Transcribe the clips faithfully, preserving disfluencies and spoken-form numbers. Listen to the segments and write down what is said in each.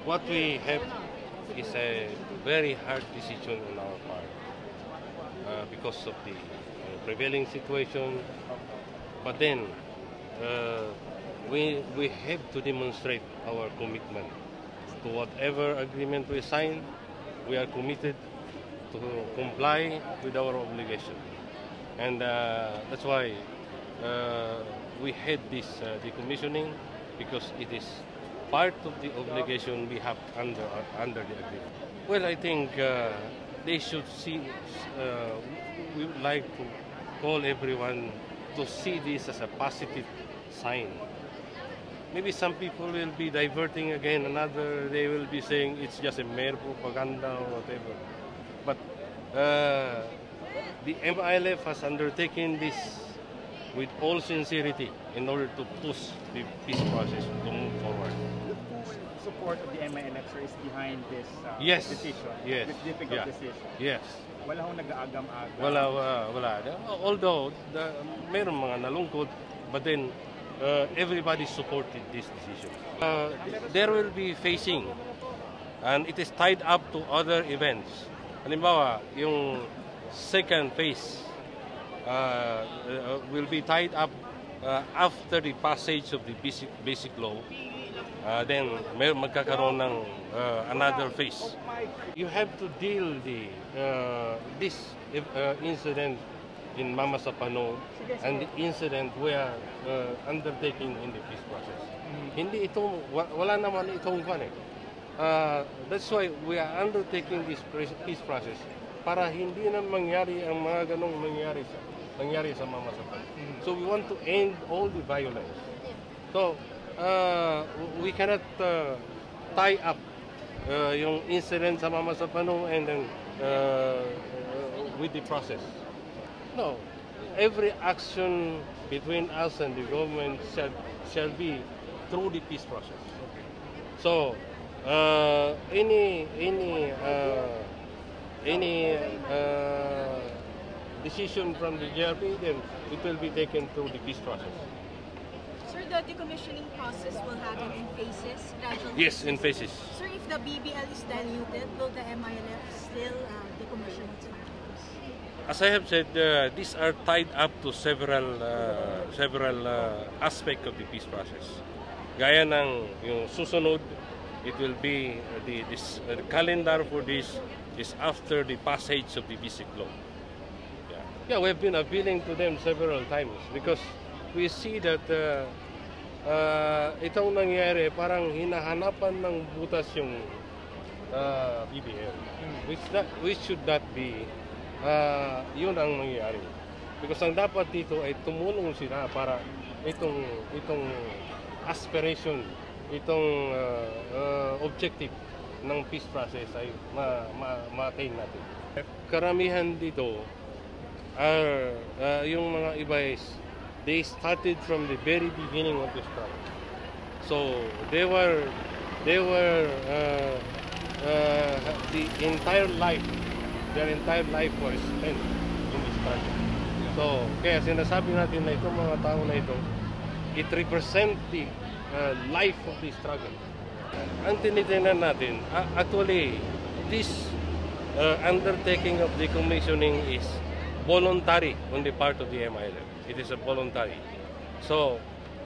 what we have is a very hard decision on our part uh, because of the uh, prevailing situation. But then uh, we we have to demonstrate our commitment to whatever agreement we sign. We are committed to comply with our obligation, and uh, that's why uh, we had this uh, decommissioning, because it is part of the obligation we have under uh, under the agreement. Well, I think uh, they should see. Uh, we would like to call everyone to see this as a positive sign. Maybe some people will be diverting again, another they will be saying it's just a mere propaganda or whatever. But uh, the M I L F has undertaken this with all sincerity in order to push the peace process to move forward. The full support of the M I L F, sir, is behind this uh, Yes. decision, Yes. this difficult Yeah. decision. Yes. Wala hong nag-aagam-agam. Wala, wala, wala. Although, the, meron mga nalungkot, but then uh, everybody supported this decision. Uh, there will be phasing, and it is tied up to other events. Halimbawa, yung second phase uh, uh, will be tied up uh, after the passage of the basic, basic law. Uh, then may magkakaroon ng uh, another phase. You have to deal the uh, this uh, incident in Mama Sapano and the incident we are uh, undertaking in the peace process. Mm-hmm. Hindi ito, wala naman itong kwan eh. Uh, that's why we are undertaking this peace process para hindi na mangyari ang mga ganong mangyari sa nangyari sa Mama Sapano. Mm-hmm. So we want to end all the violence. So uh, we cannot uh, tie up uh, yung incident sa Mama Sapano and then uh, uh, with the process. No, every action between us and the government shall, shall be through the peace process. So uh, any any uh, any uh, decision from the G R P, then it will be taken through the peace process. Sir, the decommissioning process will happen in phases, gradual Yes, phases. in phases. Sir, if the B B L is diluted, will the M I L F still uh, decommission its factories? As I have said, uh, these are tied up to several uh, several uh, aspects of the peace process. Gaya ng yung susunod, it will be uh, the this uh, the calendar for this is after the passage of the basic law. Yeah, yeah, we have been appealing to them several times because we see that uh, uh, itong nangyari parang hinahanapan ng butas yung uh, B B L, which that which should not be. Uh, yun ang nangyayari. Because ang dapat dito ay tumulong sila para itong itong aspiration, itong uh, uh, objective ng peace process ay ma-attain ma, ma natin. Karamihan dito are uh, yung mga iba is they started from the very beginning of the struggle. So they were they were uh, uh, the entire life their entire life was spent in this project. So, kaya sinasabi natin na itong mga tao na ito, it represent the uh, life of the struggle. Ang tinitingnan natin, uh, actually, this uh, undertaking of decommissioning is voluntary on the part of the M I L F. It is a voluntary. So,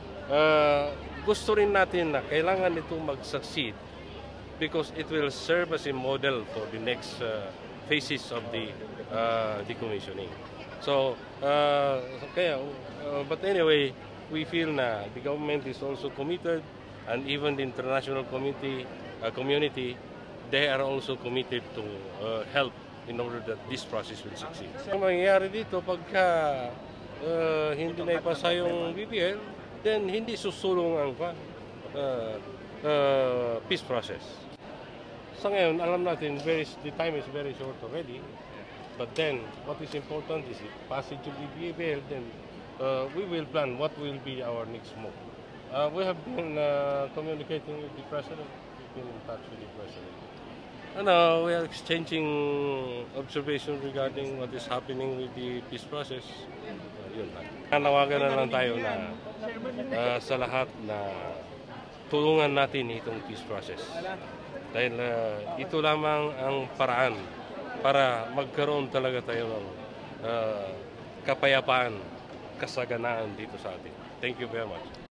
uh, gusto rin natin na kailangan ito mag-succeed because it will serve as a model for the next uh, phases of the uh, decommissioning. So, uh, kaya, uh, but anyway, we feel na the government is also committed, and even the international community, uh, community, they are also committed to uh, help in order that this process will succeed. Ang mangyayari dito, pagka uh, hindi na ipasa yung B B L, then hindi susulong ang uh, uh, peace process. Sa ngayon, alam natin, very, the time is very short already. But then, what is important is the passage of the B B L, then uh, we will plan what will be our next move. Uh, we have been uh, communicating with the President. We've been in touch with the President. And uh, we are exchanging observations regarding what is happening with the peace process. Uh, yun lang. Nanawagan na lang tayo na uh, sa lahat na tulungan natin itong peace process. Dahil uh, ito lamang ang paraan para magkaroon talaga tayo ng uh, kapayapaan, kasaganaan dito sa atin. Thank you very much.